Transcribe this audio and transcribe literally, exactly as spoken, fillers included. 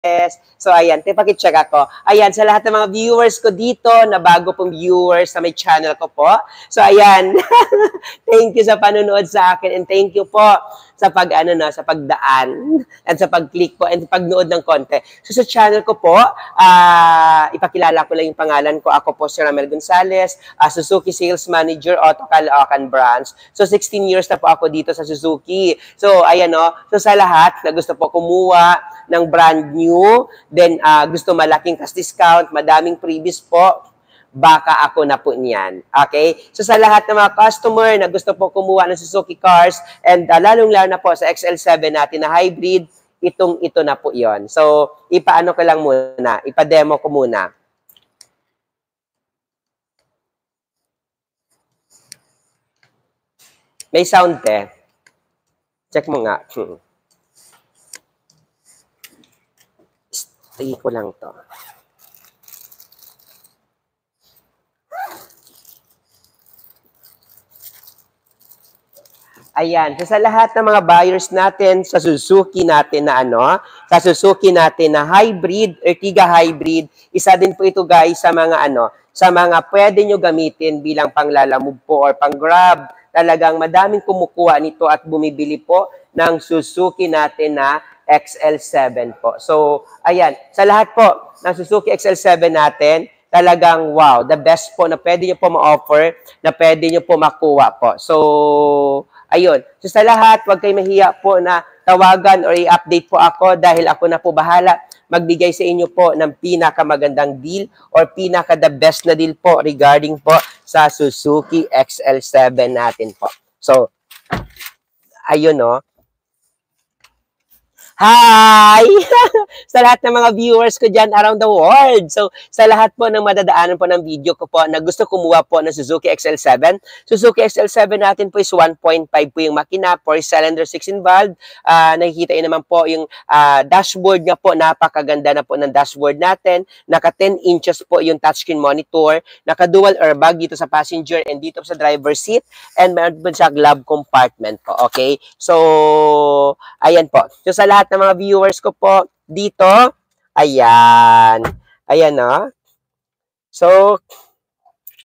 So, ayan, pakicheck ako. Ayan, sa lahat ng mga viewers ko dito, na bago pong viewers sa may channel ko po. So, ayan, thank you sa panonood sa akin and thank you po sa pag, ano na, sa pagdaan and sa pag-click po and pagnood ng konti. So, sa channel ko po, uh, ipakilala ko lang yung pangalan ko. Ako po si Ramel Gonzalez, uh, Suzuki Sales Manager, Auto Caloocan Branch. So, sixteen years na po ako dito sa Suzuki. So, ayan o. So, sa lahat na gusto po kumuha ng brand new, then uh, gusto malaking cash discount, madaming previous po, baka ako na po niyan. Okay? So sa lahat ng mga customer na gusto po kumuha ng Suzuki cars, and uh, lalong-lalo na po sa X L seven natin na hybrid, itong ito na po yon. So, ipaano ko lang muna, ipa-demo ko muna. May sound eh. Check mo nga. Hmm. Tingin ko lang to. Ayan. So, sa lahat ng mga buyers natin sa Suzuki natin na ano, sa Suzuki natin na hybrid, Ertiga hybrid, isa din po ito guys sa mga ano, sa mga pwede nyo gamitin bilang panglalamove po or pang-grab. Talagang madaming kumukuha nito at bumibili po ng Suzuki natin na X L seven po. So, ayan. Sa lahat po ng Suzuki X L seven natin, talagang wow, the best po na pwede nyo po ma-offer, na pwede nyo po makuha po. So, ayun. So, sa lahat, huwag kayo mahiya po na tawagan or i-update po ako dahil ako na po bahala magbigay sa inyo po ng pinakamagandang deal or pinaka-the best na deal po regarding po sa Suzuki X L seven natin po. So, ayun no. Hi! Sa lahat ng mga viewers ko dyan around the world. So, sa lahat po ng madadaanan po ng video ko po na gusto kumuha po ng Suzuki X L seven. Suzuki X L seven natin po is one point five po yung makina, four cylinder, six involved. Uh, nakikita yun naman po yung uh, dashboard nga po. Napakaganda na po ng dashboard natin. Naka ten inches po yung touchscreen monitor. Naka dual airbag dito sa passenger and dito sa driver seat. And meron po siya glove compartment po. Okay? So, ayan po. So, sa lahat ng mga viewers ko po dito, ayan. Ayan, no? So,